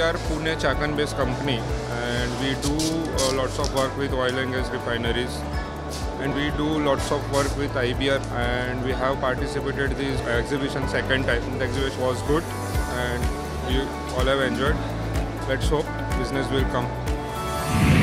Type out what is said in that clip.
are Pune Chakan based company and we do lots of work with oil and gas refineries. And we do lots of work with IBR and we have participated this exhibition second time. The exhibition was good and we all have enjoyed. Let's hope business will come.